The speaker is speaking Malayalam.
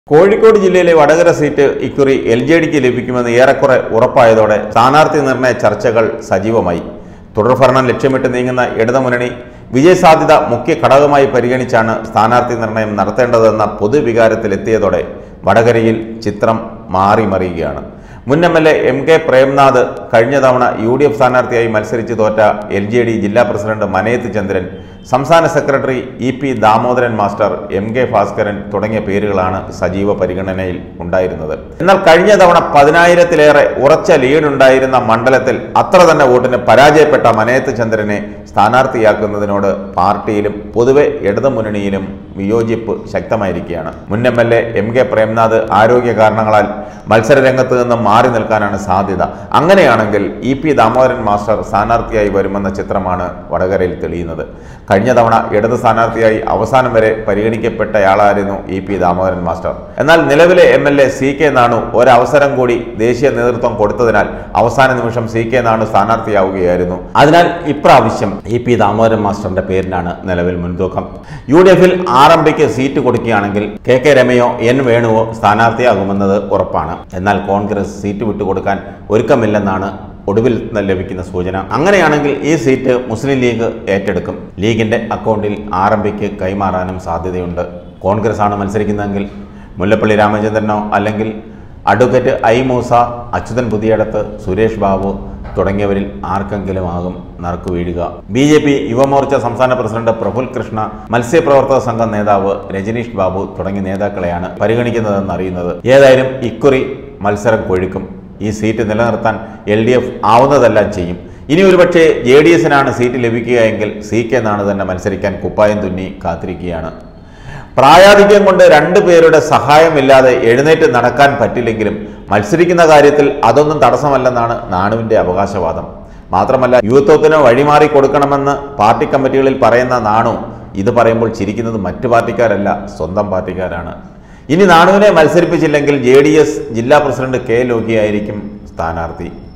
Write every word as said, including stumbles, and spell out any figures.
കോഴിക്കോട് ജില്ലയിലെ വടകര സീറ്റ് ഇക്കുറി എൽ ജെ ഡിക്ക് ലഭിക്കുമെന്ന് ഏറെക്കുറെ ഉറപ്പായതോടെ സ്ഥാനാർത്ഥി നിർണയ ചർച്ചകൾ സജീവമായി. തുടർഭരണം ലക്ഷ്യമിട്ട് നീങ്ങുന്ന ഇടതുമുന്നണി വിജയസാധ്യത മുഖ്യ ഘടകമായി പരിഗണിച്ചാണ് സ്ഥാനാർത്ഥി നിർണയം നടത്തേണ്ടതെന്ന പൊതുവികാരത്തിലെത്തിയതോടെ വടകരയിൽ ചിത്രം മാറിമറിയുകയാണ്. മുൻ M L A M K Premnath കഴിഞ്ഞ തവണ യു ഡി എഫ് സ്ഥാനാർത്ഥിയായി മത്സരിച്ച് തോറ്റ എൽ ജെ ഡി ജില്ലാ പ്രസിഡന്റ് മനയത്ത് ചന്ദ്രൻ, സംസ്ഥാന secretary E P Damodaran master, M K Bhaskaran തുടങ്ങിയ പേരുകളാണ് സജീവ പരിഗണനയിൽ ഉണ്ടായിരുന്നത്. എന്നാൽ കഴിഞ്ഞ തവണ പതിനായിരത്തിലേറെ ഉറച്ച ലീഡുണ്ടായിരുന്ന മണ്ഡലത്തിൽ അത്ര തന്നെ വോട്ടിന് പരാജയപ്പെട്ട മനയത്ത് ചന്ദ്രനെ സ്ഥാനാർത്ഥിയാക്കുന്നതിനോട് പാർട്ടിയിലും പൊതുവെ ഇടതുമുന്നണിയിലും വിയോജിപ്പ് ശക്തമായിരിക്കുകയാണ്. മുൻ M L A M K Premnath ആരോഗ്യ കാരണങ്ങളാൽ മത്സരരംഗത്ത് നിന്നും മാറി നിൽക്കാനാണ് സാധ്യത. അങ്ങനെയാണെങ്കിൽ ഇ പി ദാമോദരൻ മാസ്റ്റർ സ്ഥാനാർത്ഥിയായി വരുമെന്ന ചിത്രമാണ് വടകരയിൽ തെളിയുന്നത്. കഴിഞ്ഞ തവണ ഇടത് സ്ഥാനാർത്ഥിയായി അവസാനം വരെ പരിഗണിക്കപ്പെട്ടയാളായിരുന്നു ഇ പി ദാമോദരൻ മാസ്റ്റർ. എന്നാൽ നിലവിലെ M L A C K Nanu ഒരവസരം കൂടി ദേശീയ നേതൃത്വം കൊടുത്തതിനാൽ അവസാന നിമിഷം സി കെ നാണു സ്ഥാനാർത്ഥിയാവുകയായിരുന്നു. അതിനാൽ ഇപ്രാവശ്യം ഇ പി ദാമോദരൻ മാസ്റ്ററിന്റെ പേരിനാണ് നിലവിൽ മുൻതൂക്കം. യു ഡി എഫിൽ ആർ എം പിക്ക് സീറ്റ് കൊടുക്കുകയാണെങ്കിൽ കെ കെ രമയോ എൻ വേണുവോ സ്ഥാനാർത്ഥിയാകുമെന്നത് ഉറപ്പാണ്. എന്നാൽ കോൺഗ്രസ് സീറ്റ് വിട്ടുകൊടുക്കാൻ ഒരുക്കമില്ലെന്നാണ് ഒടുവിൽ ലഭിക്കുന്ന സൂചന. അങ്ങനെയാണെങ്കിൽ ഈ സീറ്റ് മുസ്ലിം ലീഗ് ഏറ്റെടുക്കും. ലീഗിന്റെ അക്കൗണ്ടിൽ ആർ എം പിക്ക് കൈമാറാനും സാധ്യതയുണ്ട്. കോൺഗ്രസ് ആണ് മത്സരിക്കുന്നതെങ്കിൽ മുല്ലപ്പള്ളി രാമചന്ദ്രനോ അല്ലെങ്കിൽ അഡ്വക്കേറ്റ് ഐ മൂസ, അച്യുതൻ പുതിയടത്ത്, സുരേഷ് ബാബു തുടങ്ങിയവരിൽ ആർക്കെങ്കിലും ആകും നറുക്കു വീഴുക. ബി ജെ പി യുവമോർച്ച സംസ്ഥാന പ്രസിഡന്റ് പ്രഫുൽ കൃഷ്ണ, മത്സ്യപ്രവർത്തക സംഘം നേതാവ് രജനീഷ് ബാബു തുടങ്ങിയ നേതാക്കളെയാണ് പരിഗണിക്കുന്നതെന്ന് അറിയുന്നത്. ഏതായാലും ഇക്കുറി മത്സരം കൊഴുക്കും. ഈ സീറ്റ് നിലനിർത്താൻ എൽ ഡി എഫ് ആവുന്നതെല്ലാം ചെയ്യും. ഇനി ഒരുപക്ഷെ ജെ ഡി എസിനാണ് സീറ്റ് ലഭിക്കുകയെങ്കിൽ സി കെ നാണു തന്നെ മത്സരിക്കാൻ കുപ്പായം തുന്നി കാത്തിരിക്കുകയാണ്. പ്രായാധിക്യം കൊണ്ട് രണ്ടു പേരുടെ സഹായമില്ലാതെ എഴുന്നേറ്റ് നടക്കാൻ പറ്റില്ലെങ്കിലും മത്സരിക്കുന്ന കാര്യത്തിൽ അതൊന്നും തടസ്സമല്ലെന്നാണ് നാണുവിന്റെ അവകാശവാദം. മാത്രമല്ല, യുവത്വത്തിന് വഴിമാറി കൊടുക്കണമെന്ന് പാർട്ടി കമ്മിറ്റികളിൽ പറയുന്ന നാണു ഇത് പറയുമ്പോൾ ചിരിക്കുന്നത് മറ്റു പാർട്ടിക്കാരല്ല, സ്വന്തം പാർട്ടിക്കാരാണ്. ഇനി നാണുവിനെ മത്സരിപ്പിച്ചില്ലെങ്കിൽ ജെ ഡി എസ് ജില്ലാ പ്രസിഡന്റ് കെ ലോഹിയായിരിക്കും സ്ഥാനാർത്ഥി.